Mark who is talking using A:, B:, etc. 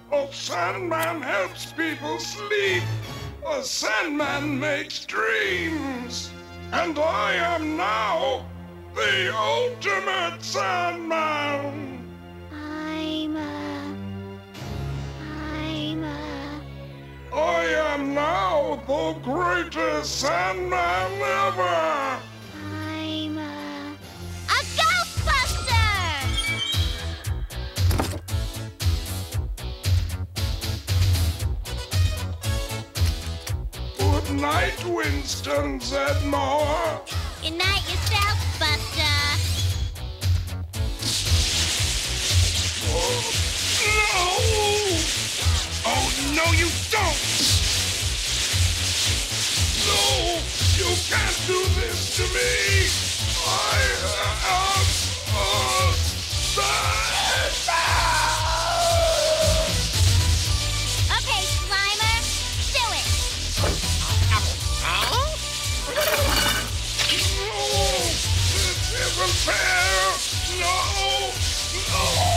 A: Oh, Sandman helps people sleep. A Sandman makes dreams. And I am now the ultimate Sandman. I am now the greatest Sandman ever.
B: I'm a Ghostbuster!
A: Good night, Winston Zeddemore.
B: Good night yourself, Buster.
A: No! Oh, no, you don't! No! You can't do this to me! I am
B: Okay, Slimer, do it.
A: No! This isn't fair! No! No!